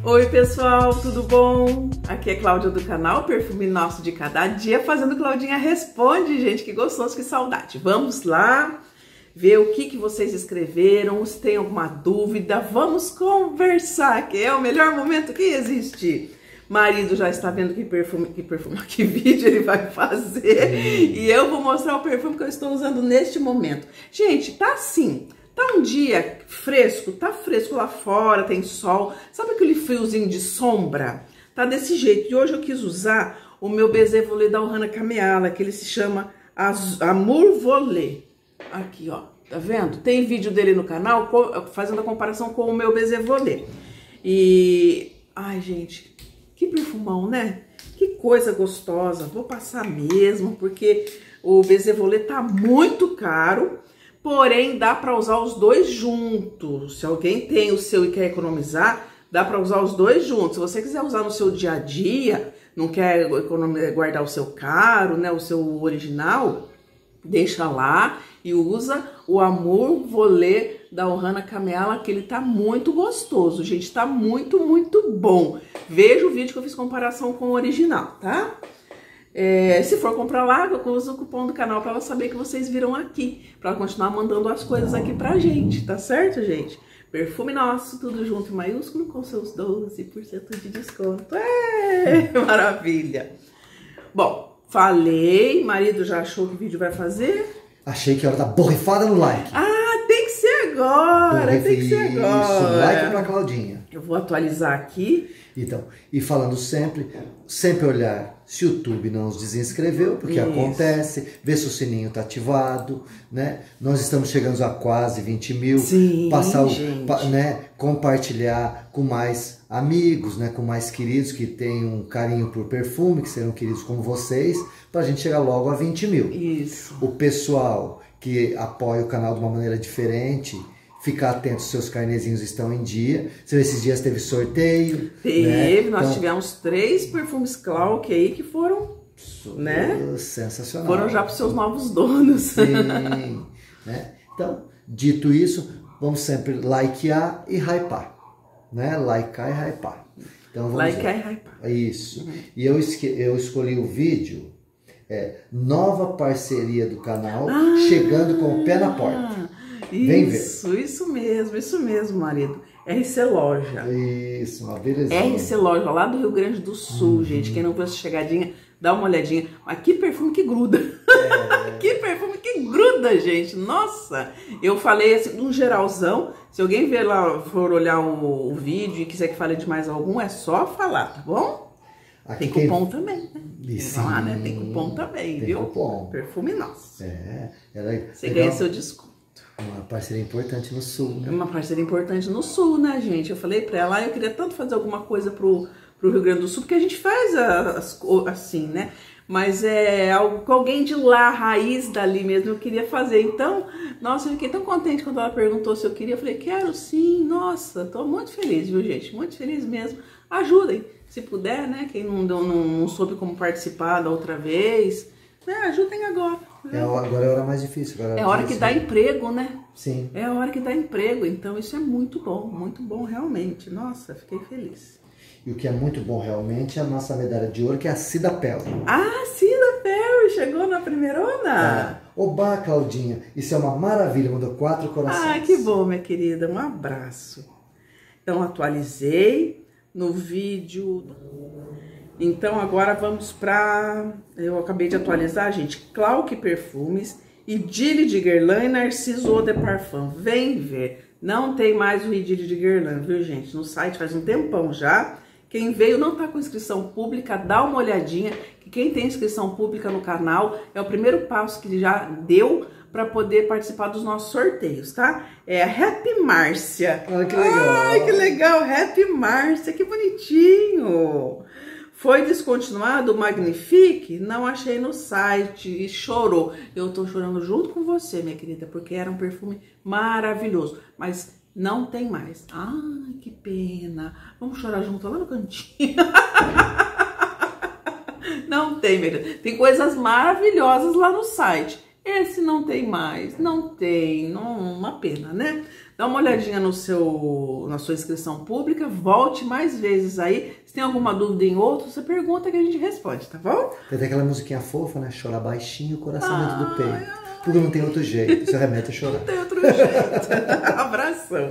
Oi pessoal, tudo bom? Aqui é Cláudia do canal Perfume Nosso de Cada Dia, fazendo Claudinha Responde, gente, que gostoso, que saudade. Vamos lá ver o que vocês escreveram, se tem alguma dúvida, vamos conversar, que é o melhor momento que existe. Marido já está vendo que vídeo ele vai fazer e eu vou mostrar o perfume que eu estou usando neste momento. Gente, tá assim... Tá um dia fresco, tá fresco lá fora, tem sol. Sabe aquele friozinho de sombra? Tá desse jeito. E hoje eu quis usar o meu Baiser Volé da Ohana Kameala, que ele se chama Amour Volé. Aqui, ó. Tá vendo? Tem vídeo dele no canal fazendo a comparação com o meu Baiser Volé. E... ai, gente, que perfumão, né? Que coisa gostosa. Vou passar mesmo, porque o Baiser Volé tá muito caro. Porém, dá para usar os dois juntos. Se alguém tem o seu e quer economizar, dá para usar os dois juntos. Se você quiser usar no seu dia a dia, não quer guardar o seu caro, né, o seu original, deixa lá e usa o Amour Volé da Ohana Kameala, que ele tá muito gostoso, gente, tá muito, muito bom. Veja o vídeo que eu fiz comparação com o original, tá? Se for comprar lá, eu uso o cupom do canal para ela saber que vocês viram aqui, para ela continuar mandando as coisas aqui pra gente, tá certo, gente? Perfume Nosso, tudo junto em maiúsculo, com seus 12% de desconto. Maravilha! Bom, falei, marido já achou que o vídeo vai fazer? Achei que era da borrifada no like. Ah, tem que ser agora, tem que ser agora. Isso, like pra Claudinha. Eu vou atualizar aqui. Então, e falando sempre olhar se o YouTube não nos desinscreveu, porque Isso. acontece, ver se o sininho tá ativado, né? Nós estamos chegando a quase 20 mil. Sim, passar gente. Compartilhar com mais amigos, né? Com mais queridos que têm um carinho por perfume, que serão queridos como vocês, pra gente chegar logo a 20 mil. Isso. O pessoal que apoia o canal de uma maneira diferente, ficar atento, seus carnezinhos estão em dia. Esses dias teve sorteio. Teve, né? nós tivemos 3 perfumes Clark aí que foram, né? Sensacional. Foram já para os seus novos donos. Sim, né? Então, dito isso, vamos sempre likear e hypar, né? Likear e hypar. Então, vamos likear e hypar. Isso. E eu escolhi o vídeo, nova parceria do canal, chegando com o pé na porta. Vem ver. Isso mesmo, marido. RC Loja. Isso, uma beleza. RC Loja, lá do Rio Grande do Sul, gente. Quem não viu essa chegadinha, dá uma olhadinha. Mas que perfume que gruda. Que perfume que gruda, gente. Nossa, eu falei assim, num geralzão. Se alguém ver lá, for olhar o vídeo e quiser que fale de mais algum, é só falar, tá bom? Aqui tem cupom também, né? Sim, lá, né? Tem cupom também, tem viu? Cupom. Perfume Nosso. Você ganha seu desconto. Uma parceria importante no Sul, né? Uma parceria importante no Sul, né, gente? Eu falei pra ela, eu queria tanto fazer alguma coisa pro Rio Grande do Sul, porque a gente faz assim, né? Mas algo com alguém de lá, raiz dali mesmo, eu queria fazer. Então, nossa, eu fiquei tão contente quando ela perguntou se eu queria. Eu falei, quero sim, nossa, tô muito feliz, viu, gente? Muito feliz mesmo. Ajudem, se puder, né? Quem não soube como participar da outra vez, né? Ajudem agora. Agora é a hora mais difícil. Agora é a hora que dá emprego, né? Sim. É a hora que dá emprego, então isso é muito bom realmente. Nossa, fiquei feliz. E o que é muito bom realmente é a nossa medalha de ouro, que é a Cida Perry. Ah, Cida Perry, chegou na primeirona? Oba, Claudinha, isso é uma maravilha, mandou 4 corações. Ah, que bom, minha querida, um abraço. Então, atualizei no vídeo. Então, agora vamos para... Eu acabei de atualizar, gente. Clark Perfumes, Idylle de Guerlain e Narciso Eau de Parfum. Vem ver. Não tem mais o Idylle de Guerlain, viu, gente? No site faz um tempão já. Quem veio não tá com inscrição pública, dá uma olhadinha. Que quem tem inscrição pública no canal é o primeiro passo que já deu para poder participar dos nossos sorteios, tá? É a Happy Márcia. Ai, que legal. Ai, que legal. Happy Márcia, que bonitinho. Foi descontinuado o Magnifique? Não achei no site e chorou. Eu tô chorando junto com você, minha querida, porque era um perfume maravilhoso, mas não tem mais. Ai, que pena. Vamos chorar junto lá no cantinho. Não tem, minha querida. Tem coisas maravilhosas lá no site. Esse não tem mais, não tem, não, uma pena, né? Dá uma olhadinha na sua inscrição pública, volte mais vezes aí. Se tem alguma dúvida em outro, você pergunta que a gente responde, tá bom? Tem aquela musiquinha fofa, né? Chora baixinho, o coração dentro do peito. Porque não tem outro jeito, isso remete a chorar. Não tem outro jeito. Abração.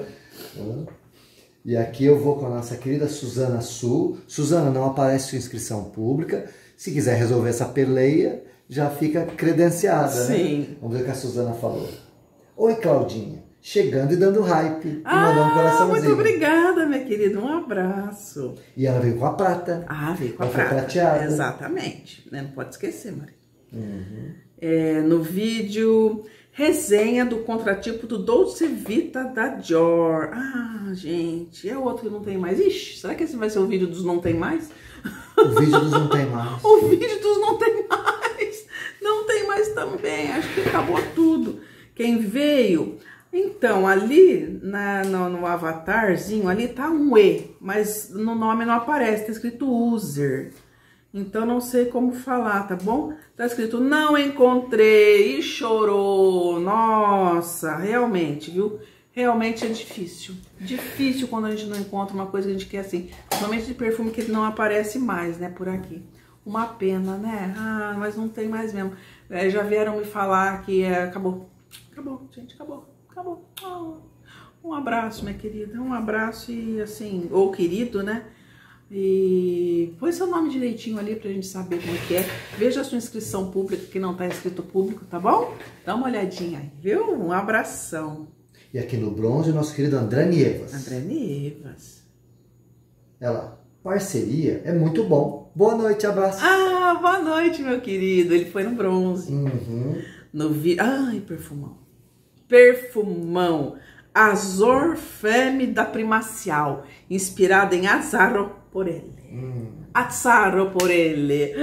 E aqui eu vou com a nossa querida Suzana Sul. Suzana, não aparece sua inscrição pública. Se quiser resolver essa peleia, já fica credenciada, Sim. Né? Vamos ver o que a Suzana falou. Oi, Claudinha. Chegando e dando hype. E mandando um coraçãozinho. Muito obrigada, minha querida. Um abraço. E ela veio com a prata. Veio com a ela prata. Foi prateada. Exatamente. Não pode esquecer, Maria. No vídeo, resenha do contratipo do Dolce Vita da Dior. Gente, é outro que não tem mais. Ixi, será que esse vai ser o vídeo dos não tem mais? O vídeo dos não tem mais. O vídeo dos não tem mais. Não tem mais também. Acho que acabou tudo. Quem veio... Então, ali no avatarzinho, ali tá um E, mas no nome não aparece, tá escrito user. Então, não sei como falar, tá bom? Tá escrito não encontrei e chorou. Nossa, realmente, viu? Realmente é difícil. Difícil quando a gente não encontra uma coisa que a gente quer assim. Principalmente de perfume que não aparece mais, né, por aqui. Uma pena, né? Mas não tem mais mesmo. Já vieram me falar que acabou. Acabou, gente, acabou. Acabou. Um abraço, minha querida. Um abraço e assim, ou querido, né? E põe seu nome direitinho ali pra gente saber como que é. Veja a sua inscrição pública, que não tá inscrito público, tá bom? Dá uma olhadinha aí, viu? Um abração. E aqui no bronze, nosso querido André Nievas. André Nievas. Ela, parceria é muito bom. Boa noite, abraço. Boa noite, meu querido. Ele foi no bronze. No vídeo. Perfumão. Perfumão, Azor Femme da Primacial, inspirada em Azzaro Porelli. Azzaro Porelli.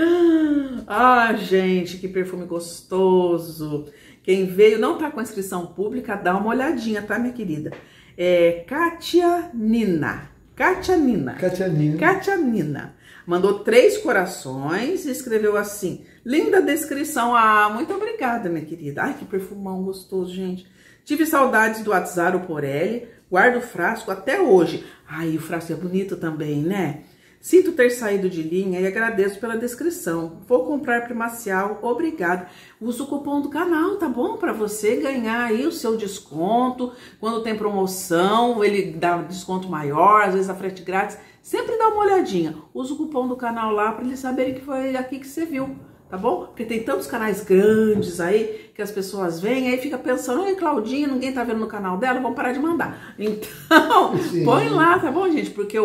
Gente, que perfume gostoso. Quem veio, não tá com inscrição pública, dá uma olhadinha, tá, minha querida? É Kátia Nina. Mandou 3 corações e escreveu assim: linda descrição. Muito obrigada, minha querida. Ai, que perfumão gostoso, gente. Tive saudades do Azzaro Porelli, guardo o frasco até hoje. O frasco é bonito também, né? Sinto ter saído de linha e agradeço pela descrição. Vou comprar Primacial, obrigada. Usa o cupom do canal, tá bom? Para você ganhar aí o seu desconto. Quando tem promoção, ele dá desconto maior, às vezes a frete grátis. Sempre dá uma olhadinha. Usa o cupom do canal lá para eles saberem que foi aqui que você viu, tá bom? Porque tem tantos canais grandes aí que as pessoas veem aí fica pensando: ai, Claudinha, ninguém tá vendo no canal dela, vamos parar de mandar. Então, põe lá, tá bom, gente? Porque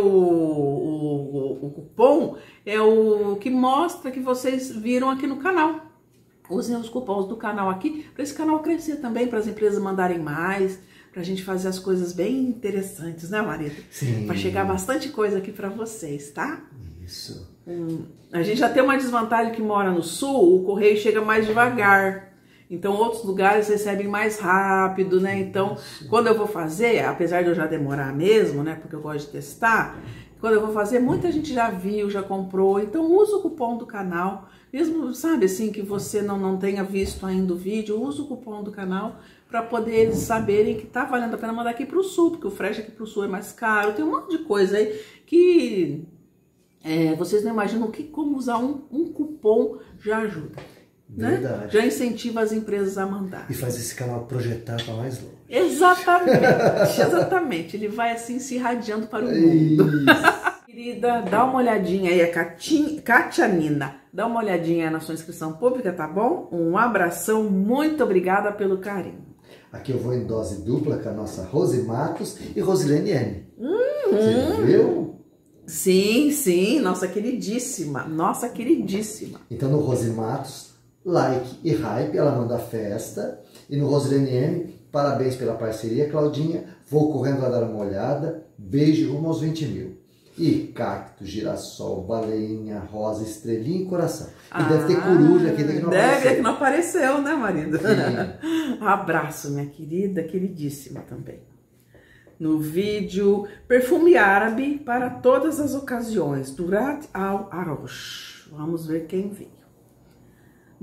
o cupom é o que mostra que vocês viram aqui no canal. Usem os cupons do canal aqui para esse canal crescer também, para as empresas mandarem mais, pra gente fazer as coisas bem interessantes, né, marido? Sim. Pra chegar bastante coisa aqui pra vocês, tá? Isso. A gente já tem uma desvantagem que mora no sul, o correio chega mais devagar. Então, outros lugares recebem mais rápido, né? Então, quando eu vou fazer, apesar de eu já demorar mesmo, né? Porque eu gosto de testar, quando eu vou fazer, muita gente já viu, já comprou. Então, usa o cupom do canal. Mesmo, sabe, assim, que você não tenha visto ainda o vídeo, usa o cupom do canal para poder eles saberem que tá valendo a pena mandar aqui pro sul, porque o frete aqui pro sul é mais caro. Tem um monte de coisa aí que vocês não imaginam como usar um cupom já ajuda. Verdade. Né? Já incentiva as empresas a mandar. E faz esse canal projetar para mais longe. Exatamente, exatamente. Ele vai assim se irradiando para o mundo. Querida, dá uma olhadinha aí, a Kátia Nina. Dá uma olhadinha na sua inscrição pública, tá bom? Um abração, muito obrigada pelo carinho. Aqui eu vou em dose dupla com a nossa Rose Matos e Rosilene N. Você viu? Sim, sim, nossa queridíssima, nossa queridíssima. Então no Rose Matos, like e hype, ela manda festa. E no Rosilene M, parabéns pela parceria, Claudinha. Vou correndo lá dar uma olhada. Beijo rumo aos 20 mil. E cacto, girassol, baleinha, rosa, estrelinha e coração. E deve ter coruja aqui, que não apareceu. Deve, que não apareceu, né, marido? Abraço, minha querida, queridíssima também. No vídeo, perfume árabe para todas as ocasiões, Durat al-Arosh. Vamos ver quem veio.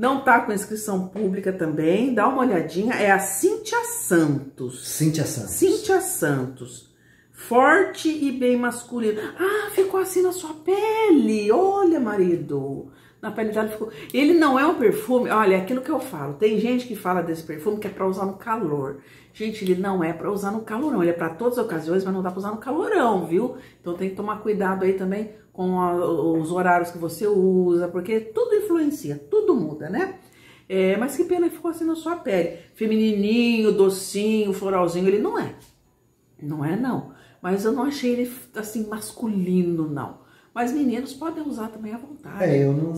Não tá com inscrição pública também, dá uma olhadinha, é a Cíntia Santos. Cíntia Santos. Cíntia Santos. Forte e bem masculino. Ah, ficou assim na sua pele. Olha, marido. Na pele dela ficou... Ele não é um perfume... Olha, é aquilo que eu falo. Tem gente que fala desse perfume que é pra usar no calor. Gente, ele não é pra usar no calorão. Ele é pra todas as ocasiões, mas não dá pra usar no calorão, viu? Então tem que tomar cuidado aí também com os horários que você usa, porque tudo influencia, tudo muda, né? Mas que pena que ficou assim na sua pele. Feminininho, docinho, floralzinho, ele não é. Não é, não. Mas eu não achei ele, assim, masculino, não. Mas meninos podem usar também à vontade.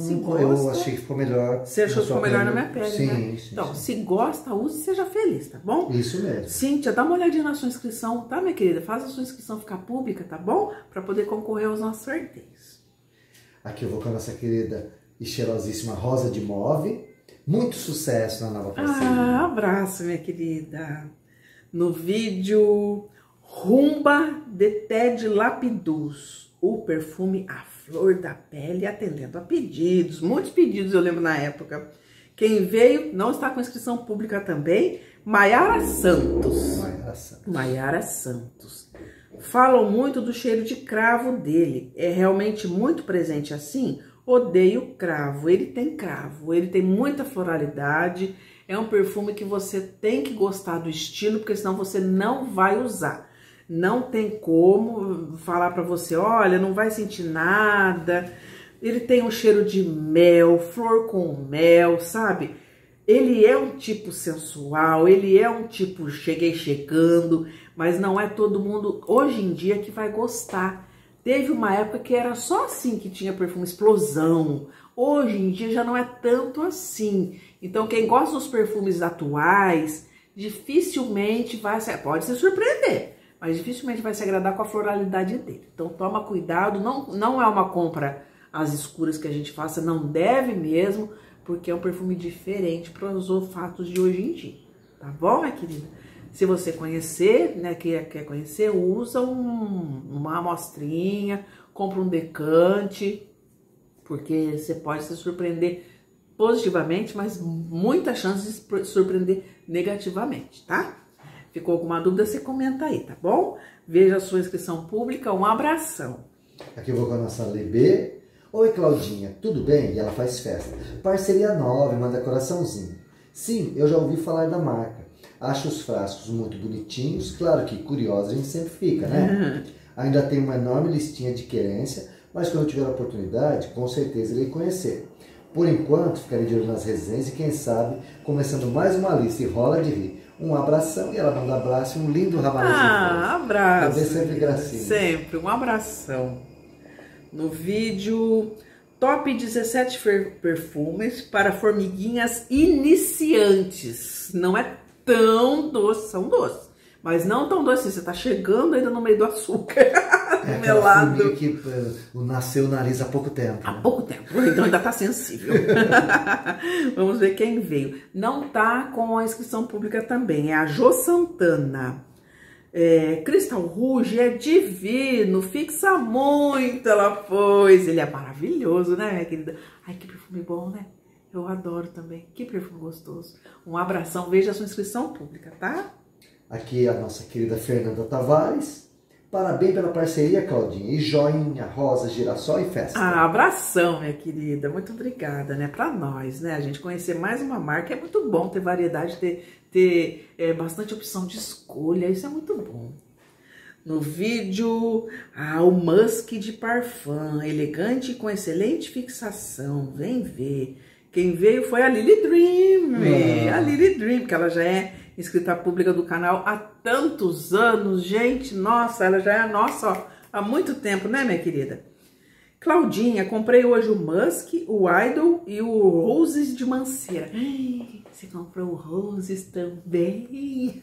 Eu achei que ficou melhor. Você achou que ficou melhor na minha pele, sim, né? Sim, então, sim. se gosta, use e seja feliz, tá bom? Isso mesmo. Cíntia, dá uma olhadinha na sua inscrição, tá, minha querida? Faz a sua inscrição ficar pública, tá bom? Pra poder concorrer aos nossos sorteios. Aqui eu vou com a nossa querida e cheirosíssima Rosa de Mauve. Muito sucesso na nova parceria. Ah, abraço, minha querida. No vídeo Rumba de Ted Lapidus. O perfume à flor da pele, atendendo a pedidos. Muitos pedidos eu lembro na época. Quem veio, não está com inscrição pública também, Maiara Santos. Maiara Santos. Falam muito do cheiro de cravo dele. É realmente muito presente assim? Odeio cravo. Ele tem cravo, ele tem muita floralidade. É um perfume que você tem que gostar do estilo, porque senão você não vai usar. Não tem como falar pra você, olha, não vai sentir nada. Ele tem um cheiro de mel, flor com mel, sabe? Ele é um tipo sensual, ele é um tipo cheguei chegando, mas não é todo mundo hoje em dia que vai gostar. Teve uma época que era só assim que tinha perfume explosão. Hoje em dia já não é tanto assim. Então quem gosta dos perfumes atuais, dificilmente pode se surpreender, mas dificilmente vai se agradar com a floralidade dele. Então toma cuidado, não é uma compra às escuras que a gente faça, não deve mesmo, porque é um perfume diferente para os olfatos de hoje em dia, tá bom, minha querida? Se você conhecer, né, quer conhecer, usa uma amostrinha, compra um decante, porque você pode se surpreender positivamente, mas muita chance de se surpreender negativamente, tá? Ficou alguma dúvida, você comenta aí, tá bom? Veja a sua inscrição pública, um abração. Aqui eu vou com a nossa Lebê. Oi, Claudinha, tudo bem? E ela faz festa. Parceria nova, manda coraçãozinho. Sim, eu já ouvi falar da marca. Acho os frascos muito bonitinhos. Claro que curiosa a gente sempre fica, né? Ainda tem uma enorme listinha de querência, mas quando eu tiver a oportunidade, com certeza irei conhecer. Por enquanto, ficarei de olho nas resenhas e quem sabe, começando mais uma lista e rola de rir. Um abração, e ela manda abraço e um lindo ramalhete. Abraço. Fazer sempre gracinha. Sempre, um abração. No vídeo, top 17 perfumes para formiguinhas iniciantes. Não é tão doce, são doces, mas não tão doce, você tá chegando ainda no meio do açúcar, do melado. Que nasceu o nariz há pouco tempo. Há pouco tempo, então ainda tá sensível. Vamos ver quem veio. Não tá com a inscrição pública também, é a Jô Santana. Crystal Rouge é divino, fixa muito, ela pôs. Ele é maravilhoso, né, minha querida? Ai, que perfume bom, né? Eu adoro também. Que perfume gostoso. Um abração, veja a sua inscrição pública, tá? Aqui a nossa querida Fernanda Tavares. Parabéns pela parceria, Claudinha. E joinha, rosa, girassol e festa. Abração, minha querida. Muito obrigada, né? Pra nós, né? A gente conhecer mais uma marca é muito bom, ter variedade, ter bastante opção de escolha. Isso é muito bom. No vídeo, o Musk de Parfum. Elegante e com excelente fixação. Vem ver. Quem veio foi a Lily Dream. A Lily Dream, que ela já é inscrita pública do canal há tantos anos, gente, nossa, ela já é nossa, ó, há muito tempo, né, minha querida? Claudinha, comprei hoje o Musk, o Idol e o Roses de Manceira. Você comprou o Roses também?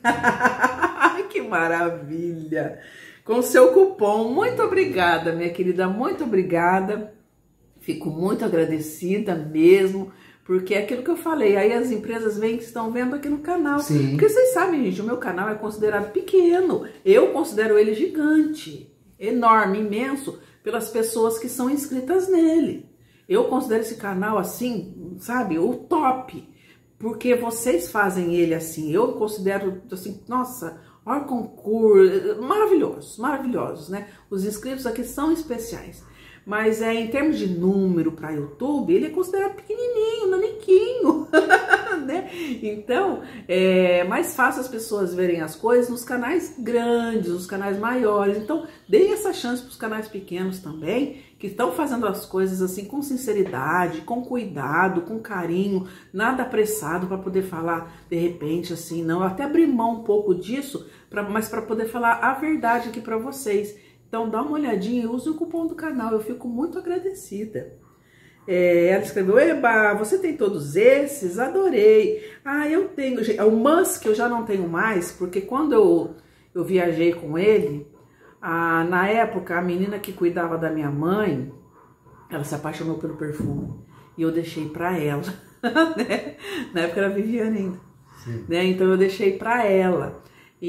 Que maravilha! Com seu cupom, muito obrigada, minha querida, muito obrigada. Fico muito agradecida mesmo. Porque é aquilo que eu falei, aí as empresas vêm que estão vendo aqui no canal. Sim. Porque vocês sabem, gente, o meu canal é considerado pequeno. Eu considero ele gigante, enorme, imenso, pelas pessoas que são inscritas nele. Eu considero esse canal assim, sabe, o top. Porque vocês fazem ele assim. Eu considero assim, nossa, olha o concurso, maravilhosos, maravilhosos, né? Os inscritos aqui são especiais. Mas em termos de número para YouTube, ele é considerado pequenininho, naniquinho, né? Então, é mais fácil as pessoas verem as coisas nos canais grandes, nos canais maiores. Então, deem essa chance para os canais pequenos também, que estão fazendo as coisas assim com sinceridade, com cuidado, com carinho, nada apressado para poder falar de repente assim, não. Eu até abri mão um pouco disso, mas para poder falar a verdade aqui para vocês. Então dá uma olhadinha e use o cupom do canal, eu fico muito agradecida. Ela escreveu, eba, você tem todos esses? Adorei. Ah, eu tenho, o Musk eu já não tenho mais, porque quando eu viajei com ele, na época a menina que cuidava da minha mãe, ela se apaixonou pelo perfume e eu deixei pra ela, né? Na época era Viviane ainda, né? Então eu deixei pra ela.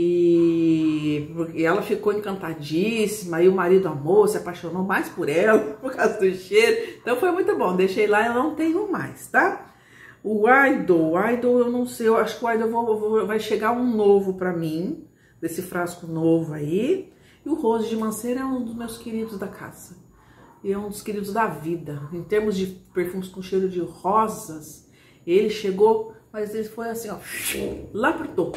E ela ficou encantadíssima, e o marido amou, se apaixonou mais por ela, por causa do cheiro. Então foi muito bom, deixei lá, eu não tenho mais, tá? O Idol eu não sei, eu acho que o Idol vai chegar um novo pra mim, desse frasco novo aí. E o Rose de Manceira é um dos meus queridos da casa, e é um dos queridos da vida. Em termos de perfumes com cheiro de rosas, ele chegou, mas ele foi assim, ó, lá pro topo.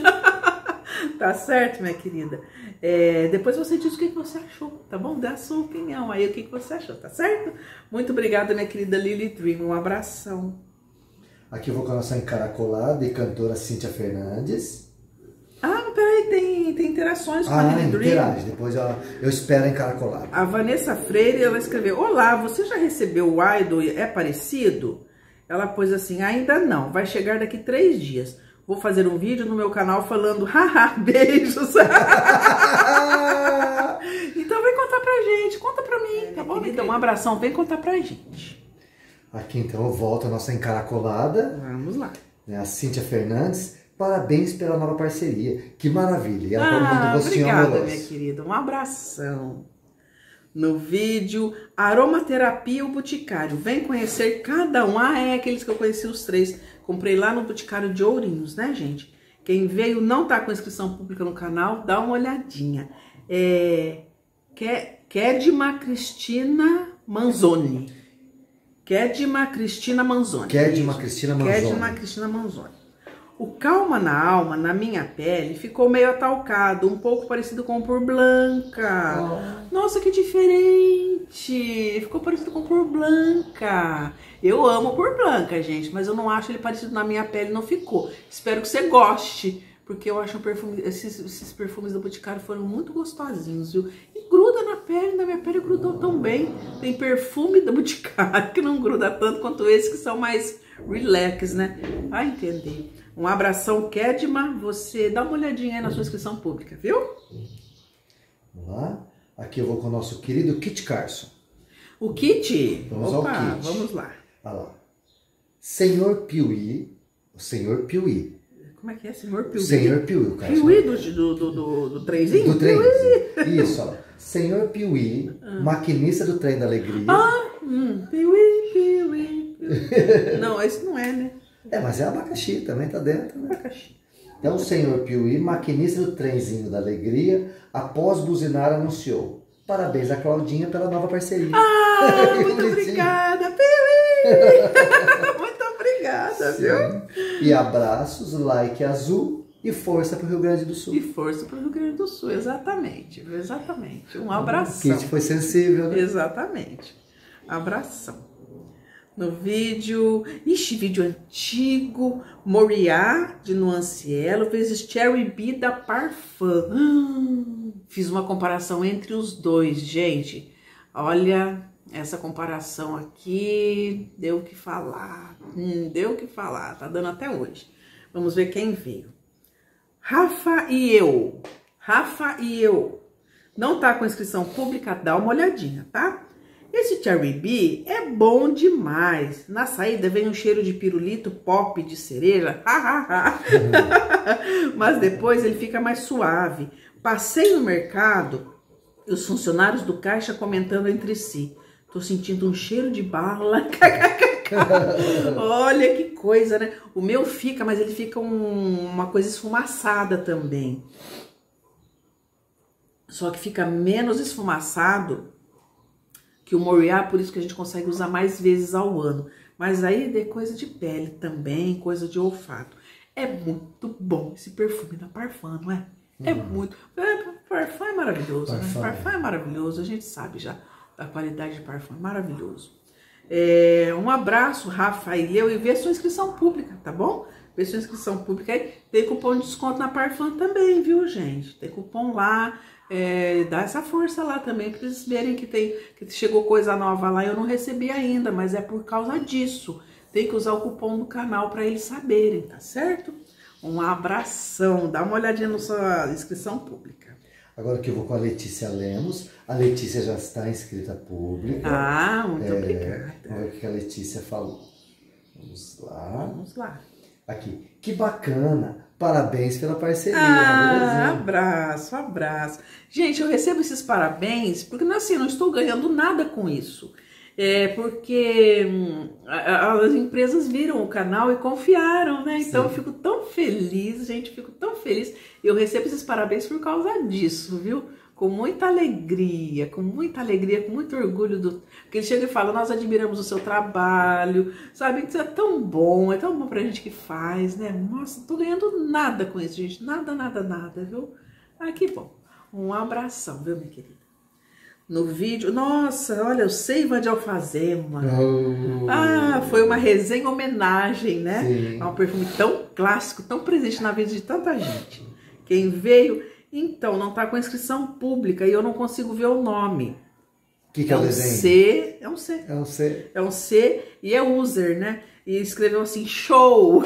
Tá certo, minha querida? Depois você diz o que você achou, tá bom? Dá a sua opinião aí, o que você achou, tá certo? Muito obrigada, minha querida Lily Dream. Um abração. Aqui eu vou com a nossa encaracolada e cantora Cíntia Fernandes. Ah, peraí, tem interações com a Lily Dream. Interage, depois eu espero a encaracolada. A Vanessa Freire, ela escreveu, olá, você já recebeu o Idol? É parecido? Ela pôs assim, ainda não, vai chegar daqui 3 dias. Vou fazer um vídeo no meu canal falando, haha, beijos. Então vem contar pra gente, conta pra mim, tá bom? Então um abração, vem contar pra gente. Aqui então eu volto a nossa encaracolada. Vamos lá. A Cíntia Fernandes, parabéns pela nova parceria, que maravilha. E ela obrigada, minha querida, um abração. No vídeo, Aromaterapia, o Boticário. Vem conhecer cada um. É aqueles que eu conheci os 3. Comprei lá no Boticário de Ourinhos, né, gente? Quem veio não tá com inscrição pública no canal, dá uma olhadinha. Kedma Cristina Manzoni. Kedma Cristina Manzoni. Kedma Cristina Manzoni. Kedma Cristina Manzoni. O Calma na Alma, na minha pele, ficou meio atalcado, um pouco parecido com o Pur Blanca. Oh. Nossa, que diferente! Ficou parecido com o Pur Blanca. Eu amo o Pur Blanca, gente, mas eu não acho ele parecido na minha pele, não ficou. Espero que você goste, porque eu acho esses perfumes do Boticário foram muito gostosinhos, viu? E gruda na pele, na minha pele grudou tão bem. Tem perfume do Boticário que não gruda tanto quanto esses que são mais relax, né? Vai entender. Um abração, Kedma. Você dá uma olhadinha aí na sua inscrição pública, viu? Vamos lá. Aqui eu vou com o nosso querido Kit Carson. O Kit? Vamos ao Kit. Vamos lá. Olha lá. Senhor Piuí. O Senhor Piuí. Como é que é, Senhor Piuí? Senhor Piuí, o Carson. Piuí do trenzinho? Do trenzinho. Isso, ó. Senhor Piuí, maquinista do trem da alegria. Piuí, Piuí. Não, esse não é, né? Mas é abacaxi, também tá dentro, né? Abacaxi. Então, o senhor Piuí, maquinista do trenzinho da alegria, após buzinar, anunciou: parabéns a Claudinha pela nova parceria. Muito obrigada, Piuí! Muito obrigada, sim, viu? E abraços, like azul e força pro Rio Grande do Sul. E força pro Rio Grande do Sul, exatamente. Exatamente. Um abração. Kit foi sensível, né? Exatamente. Abração. No vídeo, vídeo antigo, Moriá de Nuancielo vezes Cherry B da Parfum. Fiz uma comparação entre os dois, gente. Olha, essa comparação aqui deu o que falar. Deu o que falar, tá dando até hoje. Vamos ver quem veio. Rafa e eu. Não tá com inscrição pública? Dá uma olhadinha, tá? Esse Cherry B é bom demais. Na saída vem um cheiro de pirulito pop de cereja. Mas depois ele fica mais suave. Passei no mercado e os funcionários do caixa comentando entre si: Tô sentindo um cheiro de bala. Olha que coisa, né? O meu fica, mas ele fica uma coisa esfumaçada também. Só que fica menos esfumaçado que o Moriá, por isso que a gente consegue usar mais vezes ao ano. Mas aí é coisa de pele também, coisa de olfato. É muito bom esse perfume da Parfum, não é? É muito... Parfum é maravilhoso, né? Parfum é maravilhoso, a gente sabe já da qualidade de Parfum, é maravilhoso. Um abraço, Rafael, e vê a sua inscrição pública, tá bom? Vê sua inscrição pública aí. Tem cupom de desconto na Parfum também, viu, gente? Tem cupom lá. Dá essa força lá também, para eles verem que chegou coisa nova lá. Eu não recebi ainda, mas é por causa disso. Tem que usar o cupom do canal para eles saberem, tá certo? Um abração, dá uma olhadinha na sua inscrição pública. Agora que eu vou com a Letícia Lemos. A Letícia já está inscrita pública. Ah, muito obrigada. Vamos ver o que a Letícia falou. Vamos lá. Vamos lá. Aqui. Que bacana. Parabéns pela parceria. Abraço, abraço. Gente, eu recebo esses parabéns porque assim, eu não estou ganhando nada com isso. Porque as empresas viram o canal e confiaram, né? Então eu fico tão feliz, gente, fico tão feliz. Eu recebo esses parabéns por causa disso, viu? Com muita alegria, com muito orgulho porque ele chega e fala, nós admiramos o seu trabalho, sabe? Isso é tão bom pra gente que faz, né? Nossa, não tô ganhando nada com isso, gente, nada, viu? Ah, que bom. Um abração, viu, minha querida? No vídeo, nossa, olha, o Seiva de Alfazema. Foi uma resenha homenagem, né? Sim. É um perfume tão clássico, tão presente na vida de tanta gente. Quem veio, então, não tá com inscrição pública e eu não consigo ver o nome. Que é o desenho? É um C. É um C. É um C e é user, né? E escreveu assim, show!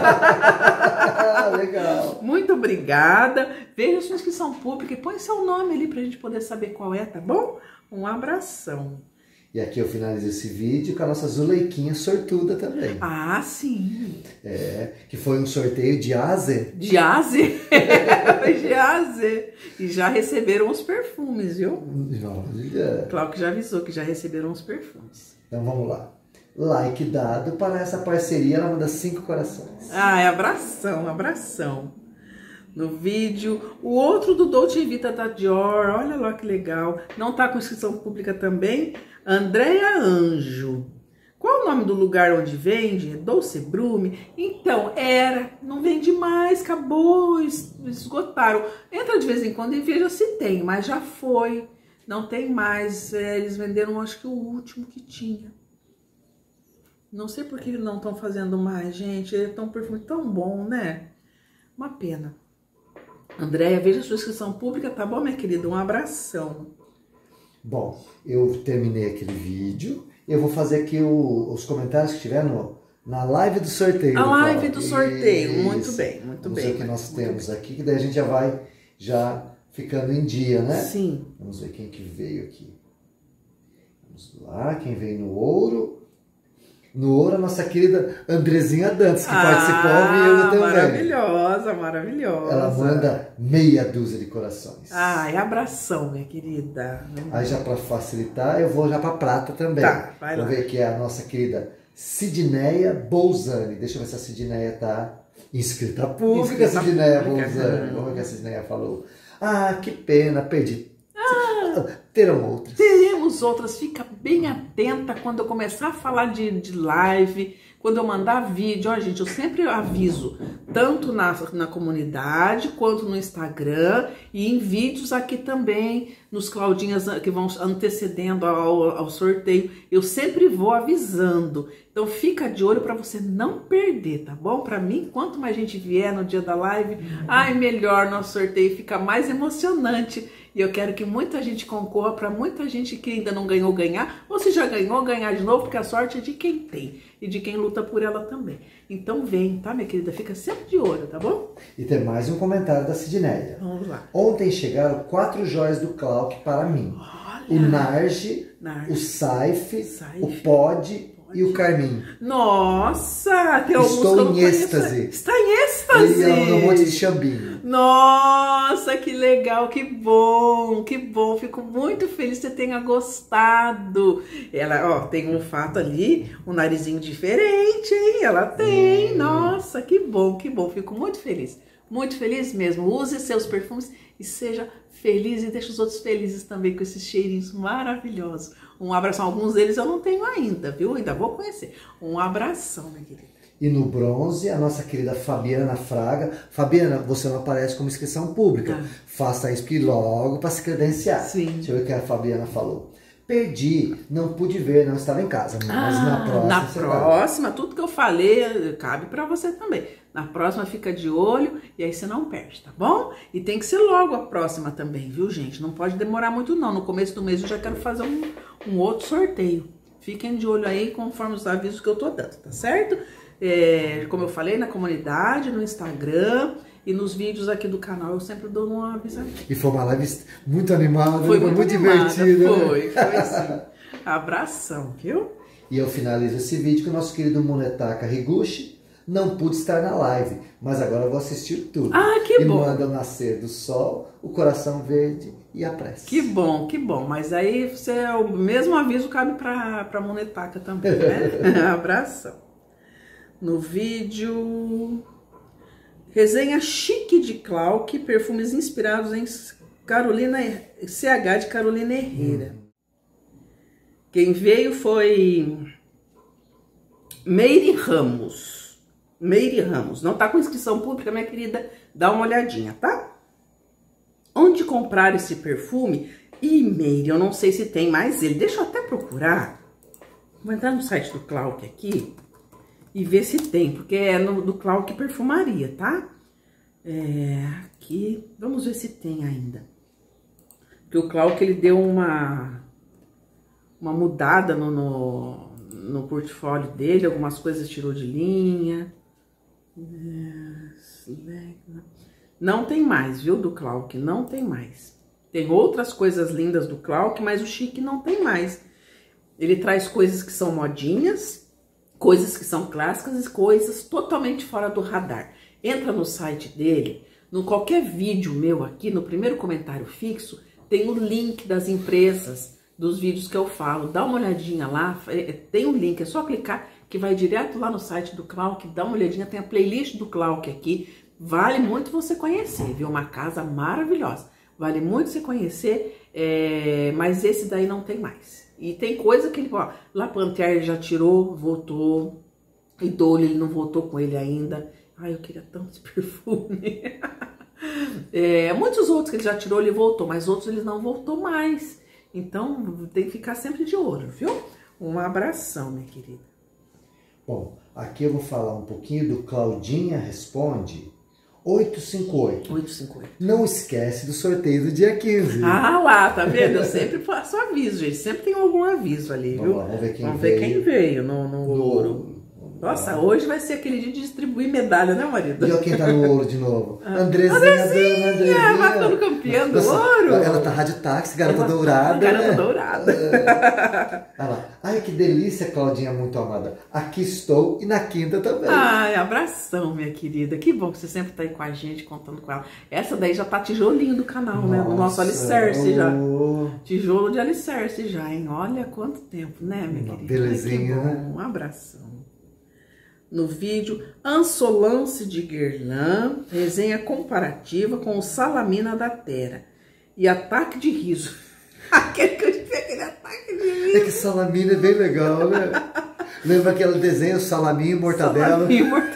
Legal. Muito obrigada. Veja a sua inscrição pública e põe seu nome ali pra gente poder saber qual é, tá bom? Um abração. E aqui eu finalizo esse vídeo com a nossa Zuleiquinha sortuda também. Ah, sim. Que foi um sorteio de Aze. De Aze? De Aze. E já receberam os perfumes, viu? Olha. Claro que já avisou que já receberam os perfumes. Então vamos lá. Like dado para essa parceria, ela manda 5 corações. Abração, abração. No vídeo, o outro do Dolce Vita da Dior, olha lá que legal. Não tá com inscrição pública também? Andréa Anjo. Qual o nome do lugar onde vende? Dolce Brume? Então, não vende mais, acabou, esgotaram. Entra de vez em quando e veja se tem, mas já foi. Não tem mais, eles venderam acho que o último que tinha. Não sei por que não estão fazendo mais, gente. É um perfume tão bom, né? Uma pena. Andréia, veja a sua inscrição pública, tá bom, minha querida? Um abração. Bom, eu terminei aquele vídeo. Eu vou fazer aqui os comentários que tiver na live do sorteio. A live do sorteio. Isso. Muito bem, muito Vamos bem. ver o que nós temos aqui, que daí a gente já vai ficando em dia, né? Sim. Vamos ver quem que veio aqui. Vamos lá, quem veio no ouro. No ouro, a nossa querida Andrezinha Dantas, que participou ao vivo também. Maravilhosa, maravilhosa. Ela manda meia dúzia de corações. Abração, minha querida. Aí já para facilitar, eu vou já para prata também. Tá, vai lá. Vamos ver que é a nossa querida Sidneia Bolzani. Deixa eu ver se a Sidneia tá inscrita pública. Sidneia Bolzani. Vamos ver o que a Sidneia falou. Que pena, perdi. Terão outras. Teremos outras. Fica bem atenta quando eu começar a falar de live, quando eu mandar vídeo. Ó, gente, eu sempre aviso, tanto na comunidade, quanto no Instagram, e em vídeos aqui também, nos Claudinhas que vão antecedendo ao sorteio. Eu sempre vou avisando. Então fica de olho para você não perder, tá bom? Para mim, quanto mais gente vier no dia da live, melhor nosso sorteio, fica mais emocionante. E eu quero que muita gente concorra, para muita gente que ainda não ganhou ganhar, ou se já ganhou, ganhar de novo, porque a sorte é de quem tem e de quem luta por ela também. Então vem, tá, minha querida? Fica sempre de olho, tá bom? E tem mais um comentário da Sidneia. Vamos lá. Ontem chegaram 4 joias do Clark para mim. Olha. O Narge, o Saif, o Pod E o Carmin? Nossa, tem alguns que eu não Estou em êxtase. Está em êxtase. Ele ama um monte de chambinho. Nossa, que legal, que bom, que bom. Fico muito feliz que você tenha gostado. Ela, ó, tem um fato ali, um narizinho diferente, hein? Ela tem. Nossa, que bom, que bom. Fico muito feliz. Muito feliz mesmo. Use seus perfumes e seja feliz e deixe os outros felizes também com esses cheirinhos maravilhosos. Um abração. Alguns deles eu não tenho ainda, viu? Ainda vou conhecer. Um abração, minha querida. E no bronze, a nossa querida Fabiana Fraga. Fabiana, você não aparece como inscrição pública. Faça isso logo para se credenciar. Sim. Deixa eu ver o que a Fabiana falou. Perdi, não pude ver, não estava em casa. Mas na próxima. Na próxima, tudo que eu falei cabe para você também. Na próxima fica de olho e aí você não perde, tá bom? E tem que ser logo a próxima também, viu, gente? Não pode demorar muito não. No começo do mês eu já quero fazer um outro sorteio. Fiquem de olho aí conforme os avisos que eu tô dando, tá certo? Como eu falei, na comunidade, no Instagram e nos vídeos aqui do canal eu sempre dou uma avisadinha. E foi uma live muito animada, foi muito divertida. Foi sim. Abração, viu? E eu finalizo esse vídeo com o nosso querido Munetaka Higuchi. Não pude estar na live, mas agora eu vou assistir tudo. Ah, que bom! E manda o nascer do sol, o coração verde e a prece. Que bom, que bom. Mas aí o mesmo aviso cabe pra Munetaka também, né? Abração. No vídeo, resenha chique de Clark, perfumes inspirados em CH de Carolina Herrera. Quem veio foi Meire Ramos. Meire Ramos. Não tá com inscrição pública, minha querida? Dá uma olhadinha, tá? Onde comprar esse perfume? E Meire, eu não sei se tem mais ele. Deixa eu até procurar. Vou entrar no site do Clark aqui e ver se tem, porque é do Clark Perfumaria, tá? Aqui, vamos ver se tem ainda. Porque o Clark, ele deu uma mudada no portfólio dele, algumas coisas tirou de linha. Não tem mais, viu, do Clark, não tem mais. Tem outras coisas lindas do Clark, mas o chique não tem mais. Ele traz coisas que são modinhas, coisas que são clássicas e coisas totalmente fora do radar. Entra no site dele, no qualquer vídeo meu aqui, no primeiro comentário fixo, tem o link das empresas, dos vídeos que eu falo. Dá uma olhadinha lá, tem um link, é só clicar que vai direto lá no site do Clark, dá uma olhadinha, tem a playlist do Clark aqui. Vale muito você conhecer, viu? Uma casa maravilhosa. Vale muito você conhecer, mas esse daí não tem mais. E tem coisa que ele, ó, La Panthère ele já tirou, voltou. E Dolly ele não voltou com ele ainda. Ai, eu queria tanto esse perfume. Muitos outros que ele já tirou, ele voltou, mas outros ele não voltou mais. Então, tem que ficar sempre de olho, viu? Um abração, minha querida. Bom, aqui eu vou falar um pouquinho do Claudinha Responde 858. 858. Não esquece do sorteio do dia 15. Ah lá, tá vendo? Eu sempre faço aviso, gente. Sempre tem algum aviso ali, viu? Vamos ver quem vamos veio. Ver quem veio no ouro. Nossa, hoje vai ser aquele dia de distribuir medalha, né, marido? E olha quem tá no ouro de novo. Andrezinha, Andrezinha, matando campeã do ouro. Ela tá rádio táxi, garota dourada. Garota né? dourada. Olha lá. Ai, que delícia, Claudinha, muito amada. Aqui estou e na quinta também. Ai, abração, minha querida. Que bom que você sempre tá aí com a gente, contando com ela. Essa daí já tá tijolinho do canal, né? No nosso alicerce já. Tijolo de alicerce já, hein? Olha quanto tempo, né, minha querida? Belezinha, né? Um abração. No vídeo, Ansolance de Guerlain, resenha comparativa com o Salamina da Terra e ataque de riso. Aquele que eu disse, aquele ataque de riso. É que Salamina é bem legal, né? Lembra aquele desenho, Salaminho e Mortadela? Salaminho e Mortadela.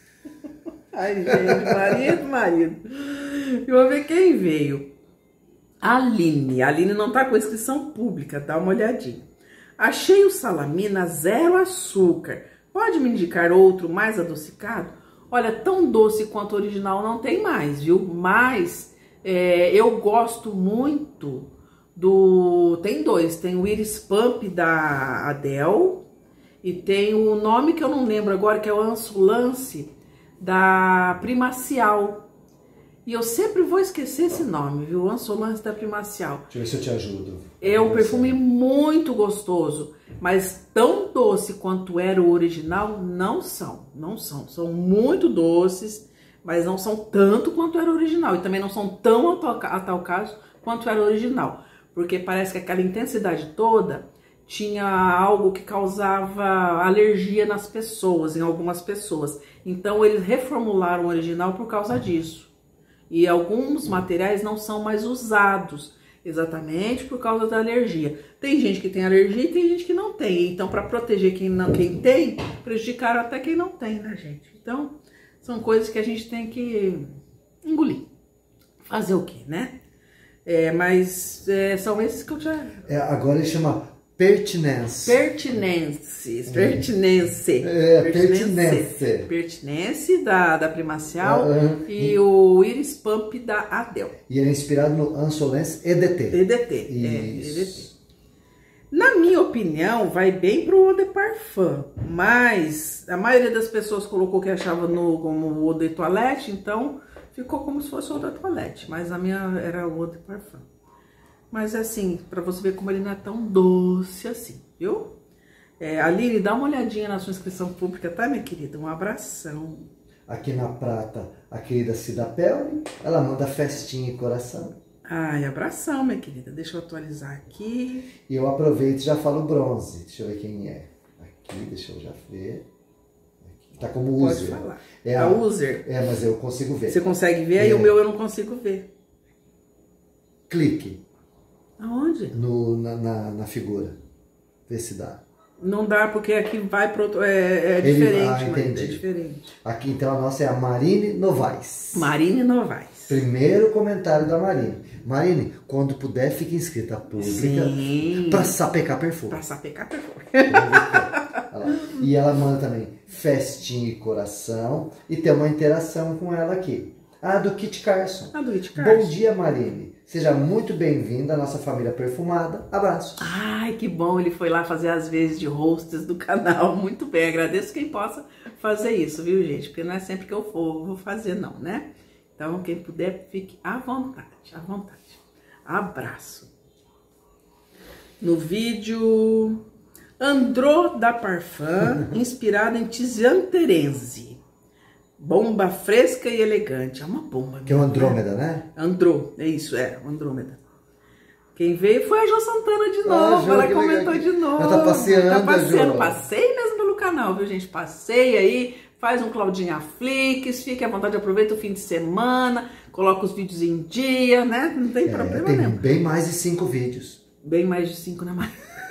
Ai, gente, marido. Eu vou ver quem veio. Aline. A Aline não tá com inscrição pública, dá uma olhadinha. Achei o Salamina 0 açúcar. Pode me indicar outro mais adocicado? Olha, tão doce quanto o original não tem mais, viu? Mas eu gosto muito do... Tem dois. Tem o Iris Pump da Adele e tem o nome que eu não lembro agora, que é o Ansolance da Primacial. E eu sempre vou esquecer esse nome, viu? Ansolance da Primacial. Deixa eu ver se eu te ajudo. É um perfume muito gostoso, mas tão doce quanto era o original, não são. Não são. São muito doces, mas não são tanto quanto era o original. E também não são tão atalcados quanto era o original. Porque parece que aquela intensidade toda tinha algo que causava alergia nas pessoas, em algumas pessoas. Então eles reformularam o original por causa disso. E alguns materiais não são mais usados, exatamente por causa da alergia. Tem gente que tem alergia e tem gente que não tem. Então, para proteger quem tem, prejudicaram até quem não tem, né, gente? Então, são coisas que a gente tem que engolir. Fazer o quê, né? Mas são esses que eu já... agora ele chama Pertinence. Pertinence da Primacial e o Iris Pump da Adele. E ele é inspirado no Ansolance EDT. EDT. Na minha opinião, vai bem pro Eau de Parfum, mas a maioria das pessoas colocou que achava como Eau de Toilette, então ficou como se fosse Eau de Toilette, mas a minha era Eau de Parfum. Mas assim, pra você ver como ele não é tão doce assim, viu? Aline, dá uma olhadinha na sua inscrição pública, tá, minha querida? Um abração. Aqui na prata, a querida Cida Pelli, ela manda festinha e coração. Ai, abração, minha querida. Deixa eu atualizar aqui. E eu aproveito e já falo bronze. Deixa eu ver quem é. Aqui, deixa eu já ver. Aqui. Tá como user. Pode falar. A user. Mas eu consigo ver. Você consegue ver? E o meu eu não consigo ver. Clique. Aonde? Na figura. Vê se dá. Não dá, porque aqui vai pro outro. É diferente, entendi. É diferente. Aqui então a nossa é a Marine Novaes. Marine Novaes. Primeiro comentário da Marine. Marine, quando puder, fique inscrita pública. Sim. Pra sapecar perfume. Pra sapecar perfume. E ela manda também festinha e coração. E tem uma interação com ela aqui. A do Kit Carson. Bom dia, Marine. Seja muito bem-vinda à nossa família perfumada. Abraços. Ai, que bom. Ele foi lá fazer as vezes de hostess do canal. Muito bem. Agradeço quem possa fazer isso, viu, gente? Porque não é sempre que eu vou fazer, não, né? Então, quem puder, fique à vontade. À vontade. Abraço. No vídeo... Andro da Parfum, inspirada em Tiziane Terenzi. Bomba fresca e elegante. É uma bomba. Que é o Andrômeda, né? É isso, o Andrômeda. Quem veio foi a Jo Santana de novo. Ela comentou de novo. Ela tá passeando. Passei mesmo pelo canal, viu, gente? Passei aí, faz um Claudinha Flix, fique à vontade, aproveita o fim de semana, coloca os vídeos em dia, né? Não tem problema tem nenhum. Bem mais de 5 vídeos. Bem mais de 5, né, mais?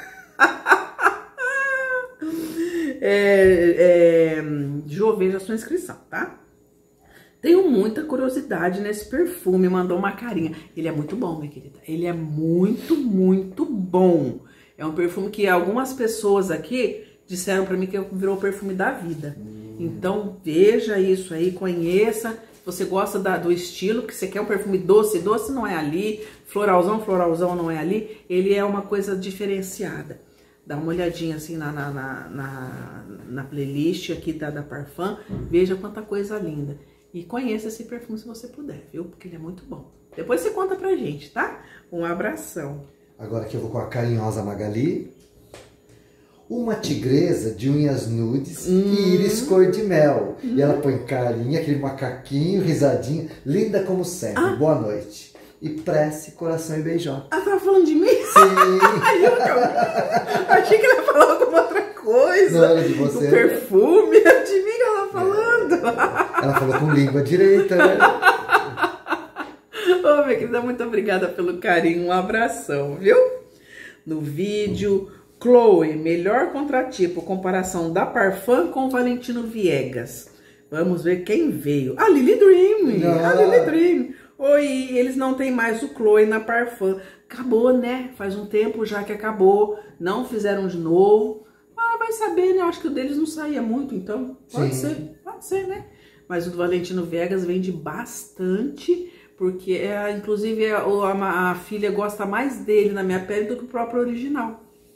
Jo, veja a sua inscrição, tá? Tenho muita curiosidade nesse perfume, mandou uma carinha. Ele é muito bom, minha querida. Ele é muito, muito bom. É um perfume que algumas pessoas aqui disseram pra mim que virou o perfume da vida. Então, veja isso aí, conheça. Se você gosta do estilo, que você quer um perfume doce, doce não é ali. Floralzão não é ali. Ele é uma coisa diferenciada. Dá uma olhadinha assim na playlist aqui da Parfum. Veja quanta coisa linda. E conheça esse perfume se você puder, viu? Porque ele é muito bom. Depois você conta pra gente, tá? Um abração. Agora que eu vou com a carinhosa Magali. Uma tigresa de unhas nudes e íris cor de mel. E ela põe carinha, aquele macaquinho, risadinha. Linda como sempre. Boa noite. E prece, coração e beijão. Ela tava falando de mim? Sim. Achei que ela ia falar alguma outra coisa. Não era de você. O perfume, de mim que ela falando. Ela falou com língua direita, né? Ô, minha querida, muito obrigada pelo carinho. Um abração, viu? No vídeo, Chloe, melhor contratipo, comparação da Parfum com Valentino Viegas. Vamos ver quem veio. A Lily Dream. Oi, eles não tem mais o Chloe na Parfum. Acabou, né? Faz um tempo já que acabou. Não fizeram de novo. Vai saber, né? Eu acho que o deles não saía muito, então pode ser, né? Mas o do Valentino Viegas vende bastante, porque inclusive a filha gosta mais dele na minha pele do que o próprio original.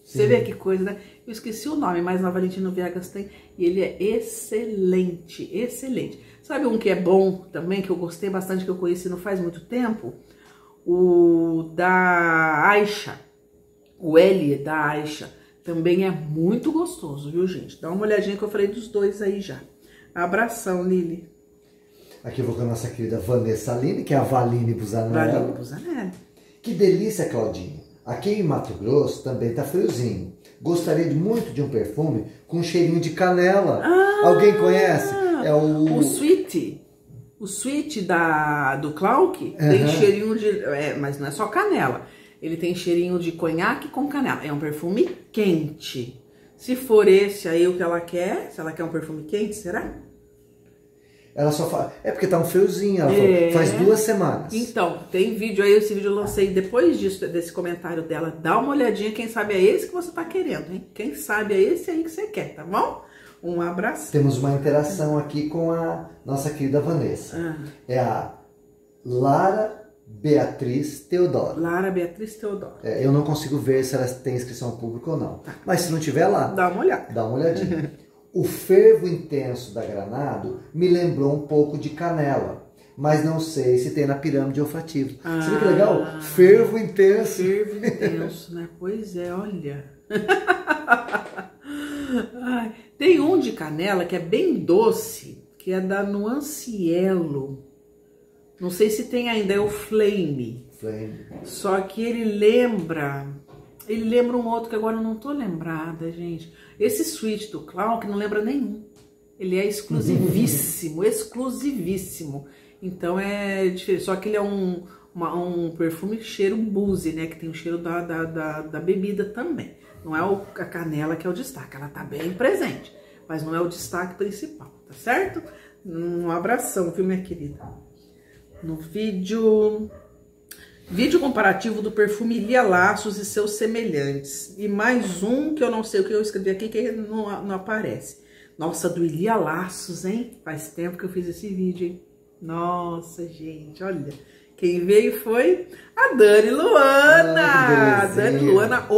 Você vê que coisa, né? Eu esqueci o nome, mas na Valentino Viegas tem. E ele é excelente, excelente. Sabe um que é bom também, que eu gostei bastante, que eu conheci não faz muito tempo? O da Aisha. O L da Aisha. Também é muito gostoso, viu, gente? Dá uma olhadinha que eu falei dos dois aí já. Abração, Lili. Aqui eu vou com a nossa querida Vanessa Aline, que é a Valine Busanelli. Valine Busanelli. Que delícia, Claudinha. Aqui em Mato Grosso também tá friozinho. Gostaria muito de um perfume com cheirinho de canela. Alguém conhece? É o Sweet. O Sweet do Clark tem cheirinho de... mas não é só canela. Ele tem cheirinho de conhaque com canela. É um perfume quente. Se for esse aí o que ela quer, se ela quer um perfume quente, será? Ela só fala... É porque tá um friozinho, ela falou, faz 2 semanas. Então, tem vídeo aí, esse vídeo eu lancei depois disso, desse comentário dela. Dá uma olhadinha, quem sabe é esse que você tá querendo, hein? Quem sabe é esse aí que você quer, tá bom? Um abraço. Temos uma interação aqui com a nossa querida Vanessa. É a Lara Beatriz Teodoro. Lara Beatriz Teodoro. Eu não consigo ver se ela tem inscrição pública ou não. Mas se não tiver lá, dá uma olhada. Dá uma olhadinha. O fervo intenso da Granado me lembrou um pouco de canela, mas não sei se tem na pirâmide olfativa. Você vê que legal? Fervo intenso. Fervo intenso, né? Pois é, olha. Ai, tem um de canela que é bem doce, que é da Nuancielo. Não sei se tem ainda, é o Flame. Só que ele lembra um outro que agora eu não tô lembrada, gente. Esse Sweet do Clark não lembra nenhum. Ele é exclusivíssimo, exclusivíssimo. Então é diferente. Só que ele é um perfume cheiro boozy, né? Que tem o cheiro da bebida também. Não é a canela que é o destaque. Ela tá bem presente, mas não é o destaque principal, tá certo? Um abração, viu, minha querida? No vídeo comparativo do perfume Ilia Laços e seus semelhantes. E mais um que eu não sei o que eu escrevi aqui, que não aparece. Nossa, do Ilia Laços, hein? Faz tempo que eu fiz esse vídeo, hein? Nossa, gente, olha. Quem veio foi a Dani Luana. Dani Luana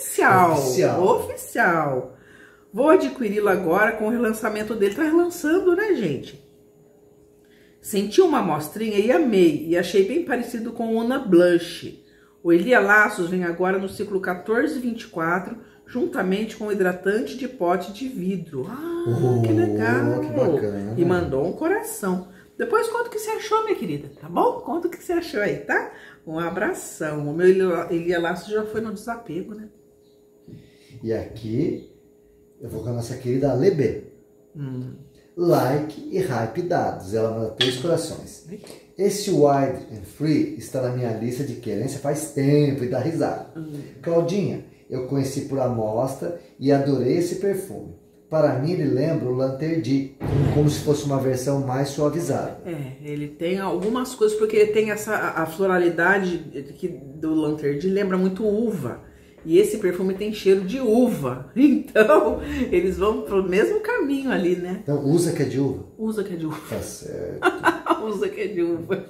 oficial. Vou adquiri-lo agora com o relançamento dele. Tá relançando, né, gente? Senti uma amostrinha e amei, e achei bem parecido com o Una Blush. O Ilia Laços vem agora no ciclo 1424, juntamente com o hidratante de pote de vidro. Que legal! Que bacana! E mandou um coração. Depois conta o que você achou, minha querida, tá bom? Conta o que você achou aí, tá? Um abração. O meu Ilia Laços já foi no desapego, né? E aqui, eu vou com a nossa querida Lebe. Like e hype dados. Ela manda 3 corações. Esse Wild and Free está na minha lista de querência faz tempo e dá risada. Claudinha, eu conheci por amostra e adorei esse perfume. Para mim ele lembra o Lanterdi, como se fosse uma versão mais suavizada. Ele tem algumas coisas, porque ele tem a floralidade do Lanterdi, lembra muito uva. E esse perfume tem cheiro de uva. Então, eles vão pro mesmo caminho ali, né? Então, usa que é de uva? Usa que é de uva. Tá certo. Usa que é de uva.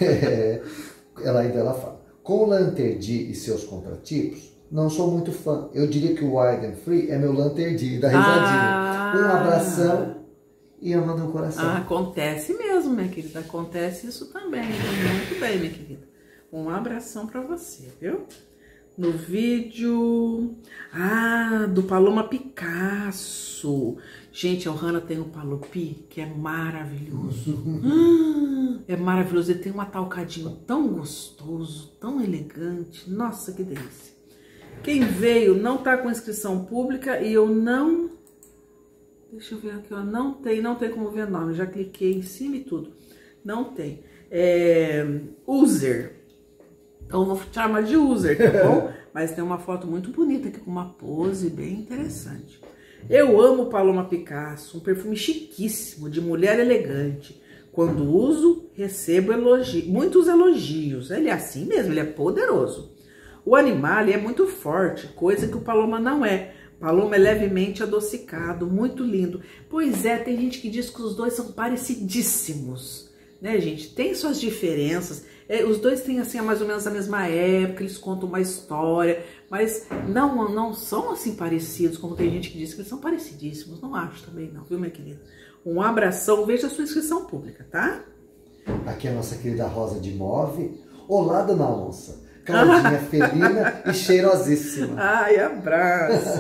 Ela fala, com o Lanterdi e seus contratipos, não sou muito fã. Eu diria que o Wild and Free é meu Lanterdi, da risadinha. Um abração e eu mando um coração. Acontece mesmo, minha querida. Acontece isso também. Muito bem, minha querida. Um abração pra você, viu? No vídeo... do Paloma Picasso. Gente, a Ohana tem um Palopi que é maravilhoso. É maravilhoso. Ele tem um atalcadinho tão gostoso, tão elegante. Nossa, que delícia. Quem veio não tá com inscrição pública e eu não... Deixa eu ver aqui, ó. Não tem como ver nome. Já cliquei em cima e tudo. Não tem. User. Então eu vou chamar de User, tá bom? Mas tem uma foto muito bonita aqui, com uma pose bem interessante. Eu amo Paloma Picasso, um perfume chiquíssimo, de mulher elegante. Quando uso, recebo muitos elogios. Ele é assim mesmo, ele é poderoso. O Animale é muito forte, coisa que o Paloma não é. Paloma é levemente adocicado, muito lindo. Pois é, tem gente que diz que os dois são parecidíssimos, né, gente? Tem suas diferenças. Os dois têm assim mais ou menos a mesma época, eles contam uma história, mas não são assim parecidos, como tem gente que diz que eles são parecidíssimos. Não acho também não, viu, minha querida? Um abração, veja a sua inscrição pública, tá? Aqui é a nossa querida Rosa de Move. Olá, dona Onça. Claudinha felina e cheirosíssima. Ai, abraço.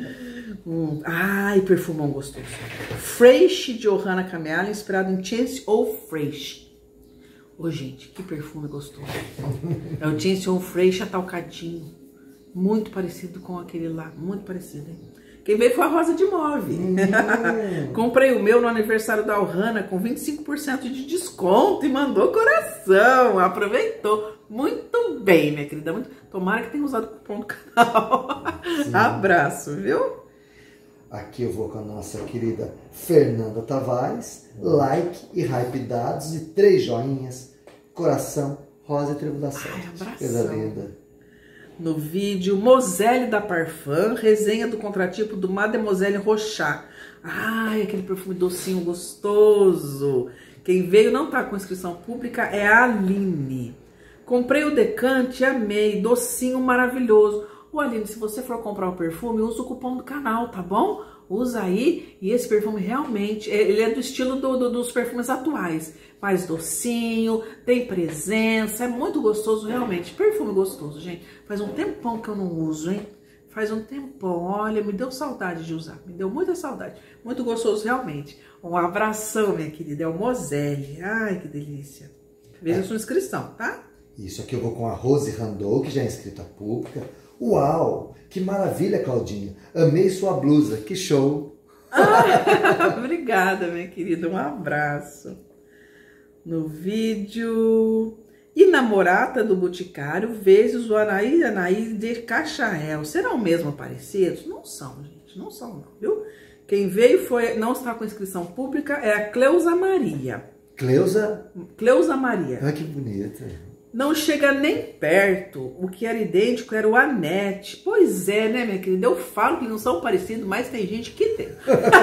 Ai, perfumão gostoso. Fresh de Johanna Camela, inspirado em Chance ou Fresh. Ô, gente, que perfume gostoso. É o Chance ou Fresh atalcadinho. Muito parecido com aquele lá. Muito parecido, hein? Quem veio foi a Rosa de Move. Comprei o meu no aniversário da Johanna com 25% de desconto e mandou coração. Aproveitou. Muito bem, minha querida. Tomara que tenha usado o cupom do canal. Abraço, viu? Aqui eu vou com a nossa querida Fernanda Tavares. Like e hype dados e 3 joinhas. Coração, rosa e tribulação. Ai, abração. Coisa linda. No vídeo, Moselle da Parfum, resenha do contratipo do Mademoiselle Rochat. Ai, aquele perfume docinho gostoso. Quem veio não tá com inscrição pública é a Aline. Comprei o decante, amei, docinho maravilhoso. Ô Aline, se você for comprar o perfume, usa o cupom do canal, tá bom? Usa aí, e esse perfume realmente, ele é do estilo dos perfumes atuais. Mais docinho, tem presença, é muito gostoso realmente. Perfume gostoso, gente. Faz um tempão que eu não uso, hein? Faz um tempão, olha, me deu saudade de usar, me deu muita saudade. Muito gostoso realmente. Um abração, minha querida, é o Moselle. Ai, que delícia. Veja a sua inscrição, tá? Isso aqui eu vou com a Rose Randou, que já é inscrita pública. Uau, que maravilha, Claudinha. Amei sua blusa, que show. Obrigada, minha querida, um abraço. No vídeo... Inamorata do Boticário vezes o Anaí de Cachael. Serão mesmo parecidos? Não são, gente. Não são, não, viu? Quem veio foi... Não está com inscrição pública, é a Cleusa Maria. Cleusa? Cleusa Maria. Ah, que bonita. Não chega nem perto. O que era idêntico era o Anete. Pois é, né, minha querida? Eu falo que não são parecidos, mas tem gente que tem.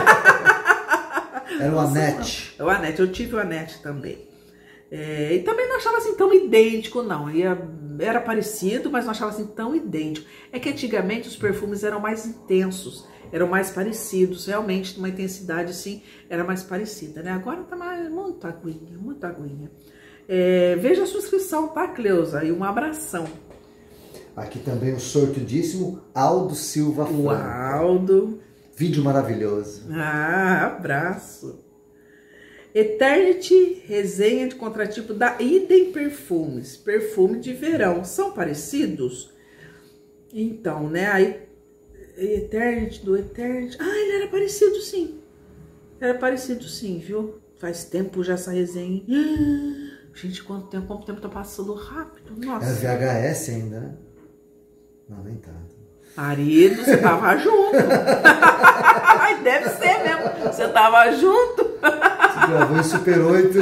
Era o Anete. É o Anete. Eu tive o Anete também. E também não achava assim tão idêntico, não. Era parecido, mas não achava assim tão idêntico. É que antigamente os perfumes eram mais intensos, eram mais parecidos. Realmente, uma intensidade assim, era mais parecida, né? Agora tá mais, muita aguinha, muita aguinha. Veja a sua inscrição, tá, Cleusa? E um abração. Aqui também o sortudíssimo Aldo Silva Franco. O Aldo. Vídeo maravilhoso. Ah, abraço. Eternity, resenha de contratipo da Idem Perfumes. Perfume de verão. São parecidos? Então, né? Aí, Eternity, do Eternity... Ah, ele era parecido, sim. Era parecido, sim, viu? Faz tempo já essa resenha. Gente, quanto tempo? Como o tempo tá passando rápido. Nossa. É VHS ainda, né? Não, nem tanto. Marido, você tava junto. Deve ser mesmo. Você tava junto. Você gravou em Super 8.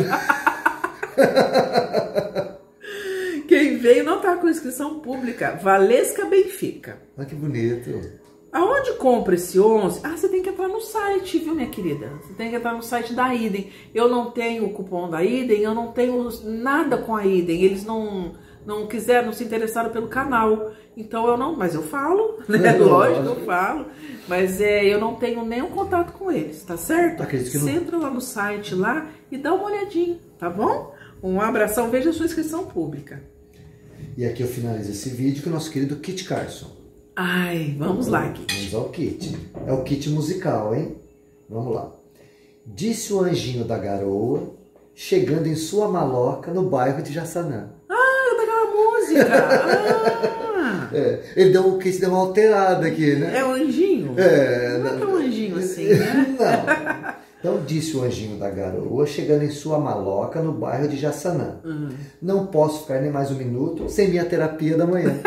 Quem veio não tá com inscrição pública. Valesca Benfica. Olha que bonito. Aonde compra esse 11? Ah, você tem que entrar no site, viu, minha querida? Você tem que entrar no site da Idem. Eu não tenho o cupom da Idem, eu não tenho nada com a Idem. Eles não quiseram, não se interessaram pelo canal. Então eu não, mas eu falo, né? Lógico, eu falo. Mas eu não tenho nenhum contato com eles, tá certo? Você entra lá no site lá e dá uma olhadinha, tá bom? Um abração, veja a sua inscrição pública. E aqui eu finalizo esse vídeo com o nosso querido Kit Carson. Ai, vamos lá, Kit. Vamos ao kit. É o kit musical, hein? Vamos lá. Disse o anjinho da garoa, chegando em sua maloca no bairro de Jaçanã. Ele deu uma alterada aqui, né? É o anjinho? Não é tão anjinho assim, né? Não. Então disse o anjinho da garoa, chegando em sua maloca no bairro de Jaçanã. Não posso ficar nem mais um minuto sem minha terapia da manhã.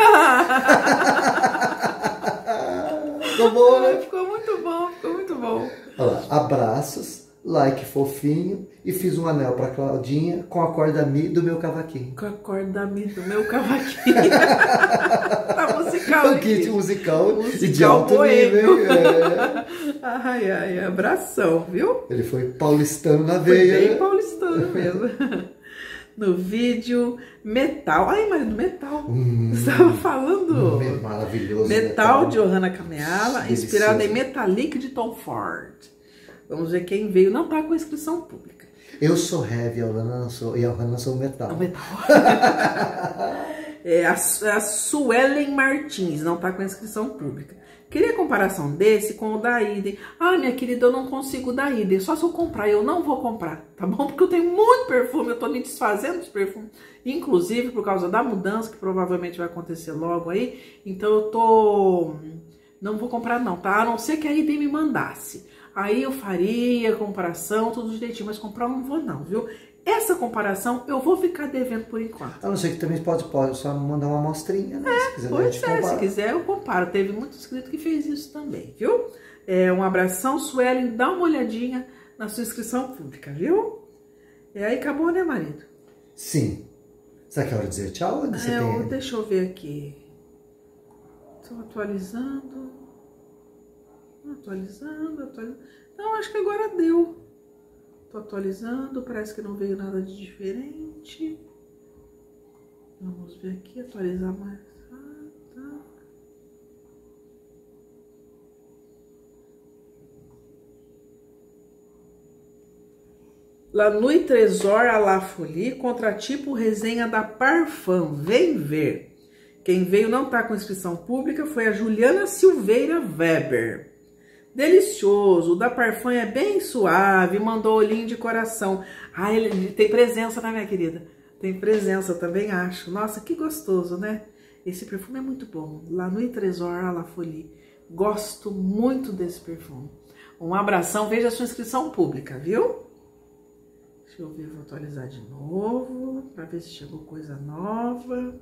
Ficou bom, né? Ficou muito bom, ficou muito bom. Olha lá, abraços, like fofinho e fiz um anel pra Claudinha com a corda Mi do meu cavaquinho. Com a corda Mi do meu cavaquinho. Tá musical, é um kit musical e de alto nível. Ai, ai, abração, viu? Ele foi paulistano na veia. Foi bem paulistano mesmo. no vídeo Metal. Ai, marido, Metal. Você estava falando. Maravilhoso. Metal de Ohana Kameala, inspirado em Metallic de Tom Ford. Vamos ver quem veio. Não está com inscrição pública. Eu sou heavy, e a Ohana sou metal. Metal. É a Suelen Martins, não está com inscrição pública. Queria comparação desse com o da Idem. Ah, minha querida, eu não consigo da Idem. Só se eu comprar, eu não vou comprar, tá bom? Porque eu tenho muito perfume, eu tô me desfazendo dos perfumes. Inclusive por causa da mudança, que provavelmente vai acontecer logo aí. Então eu tô... não vou comprar não, tá? A não ser que a Idem me mandasse. Aí eu faria comparação, tudo direitinho. Mas comprar eu não vou não, viu? Essa comparação eu vou ficar devendo por enquanto. A não ser que também pode só mandar uma amostrinha, né? Se quiser, se quiser eu comparo. Teve muito inscrito que fez isso também, viu? Um abração, Suelen, dá uma olhadinha na sua inscrição pública, viu? Aí acabou, né, marido? Sim. Será que é hora de dizer tchau? Deixa eu ver aqui. Estou atualizando. Não, acho que agora deu. Tô atualizando, parece que não veio nada de diferente. Vamos ver aqui, atualizar mais. Tá. La Nuit Trésor à la Folie, contratipo resenha da Parfum. Vem ver. Quem veio não tá com inscrição pública foi a Juliana Silveira Weber. Delicioso, o da Parfum é bem suave, mandou olhinho de coração. Ah, ele tem presença, né, minha querida? Tem presença, eu também acho. Nossa, que gostoso, né? Esse perfume é muito bom. La Nuit Trésor à la Folie. Gosto muito desse perfume. Um abração, veja a sua inscrição pública, viu? Deixa eu ver, vou atualizar de novo, para ver se chegou coisa nova.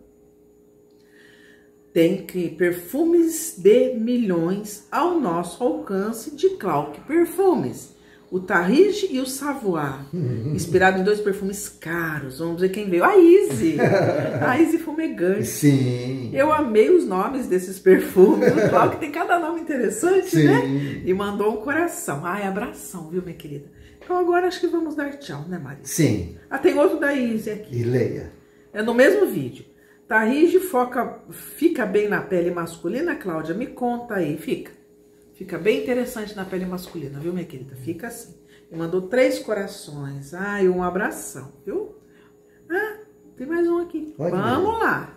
Tem que perfumes de milhões ao nosso alcance de Clark Perfumes. O Tarrige e o Savoir, inspirado em 2 perfumes caros. Vamos ver quem veio. A Easy. A Easy Fumegante. Sim. Eu amei os nomes desses perfumes. O Clark tem cada nome interessante, sim, né? E mandou um coração. Ai, abração, viu, minha querida? Então agora acho que vamos dar tchau, né, Maria? Sim. Ah, tem outro da Easy aqui. E leia. É no mesmo vídeo. Tarrige fica bem na pele masculina, Cláudia? Me conta aí, Fica bem interessante na pele masculina, viu, minha querida? Fica assim. Me mandou 3 corações. Ai, um abração, viu? Ah, tem mais um aqui. Vamos lá.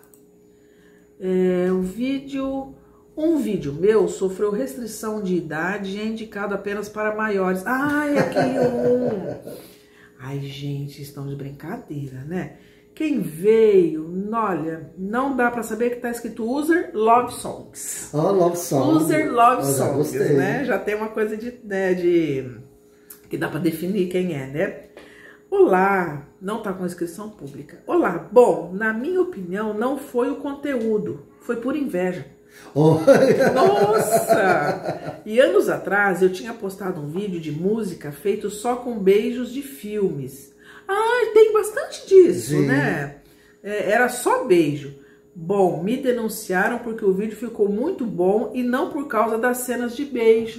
Um vídeo meu sofreu restrição de idade e é indicado apenas para maiores. Ai, aquele um. Ai, gente, estão de brincadeira, né? Quem veio, olha, não dá pra saber que tá escrito User Love Songs. Oh, Love Songs. User Love Songs, né? Já tem uma coisa que dá pra definir quem é, né? Olá, não tá com inscrição pública. Olá, bom, na minha opinião, não foi o conteúdo, foi por inveja. Oh. Nossa! E anos atrás eu tinha postado um vídeo de música feito só com beijos de filmes. Ah, tem bastante disso, sim, né? Era só beijo. Bom, me denunciaram porque o vídeo ficou muito bom e não por causa das cenas de beijo.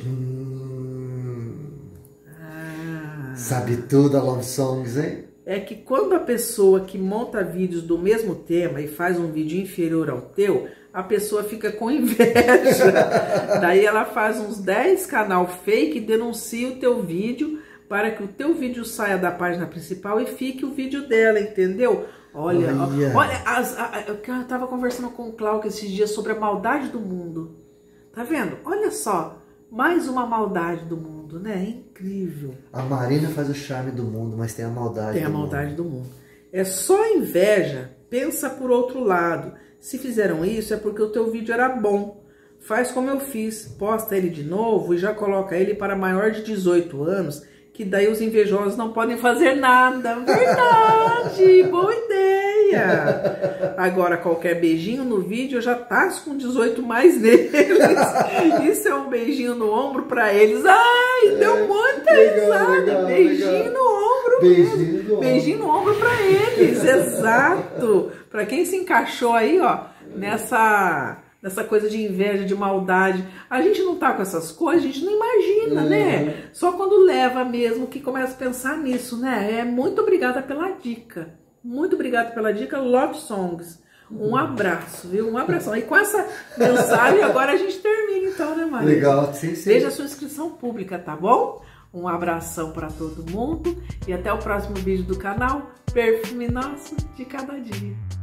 Sabe tudo a Love Songs, hein? É que quando a pessoa que monta vídeos do mesmo tema e faz um vídeo inferior ao teu, a pessoa fica com inveja. Daí ela faz uns 10 canal fake e denuncia o teu vídeo para que o teu vídeo saia da página principal e fique o vídeo dela, entendeu? Olha, eu tava conversando com o Cláudio esses dias sobre a maldade do mundo. Tá vendo? Olha só, mais uma maldade do mundo, né? É incrível. A Marina faz o charme do mundo, mas tem a maldade do mundo. Tem a maldade do mundo. É só inveja, pensa por outro lado. Se fizeram isso é porque o teu vídeo era bom. Faz como eu fiz, posta ele de novo e já coloca ele para maior de 18 anos, que daí os invejosos não podem fazer nada. Verdade, boa ideia. Agora, qualquer beijinho no vídeo já tá com 18 mais neles. Isso é um beijinho no ombro para eles. Ai, deu muita risada. Beijinho no ombro mesmo. Beijinho no ombro para eles, exato. Para quem se encaixou aí, ó, nessa coisa de inveja, de maldade. A gente não tá com essas coisas, a gente não imagina, né? Só quando leva mesmo que começa a pensar nisso, né? Muito obrigada pela dica. Muito obrigada pela dica, Love Songs. Um abraço, viu? Um abração. E com essa mensagem, agora a gente termina então, né, Maria? Legal, sim, sim. Veja a sua inscrição pública, tá bom? Um abração para todo mundo e até o próximo vídeo do canal Perfume Nosso de Cada Dia.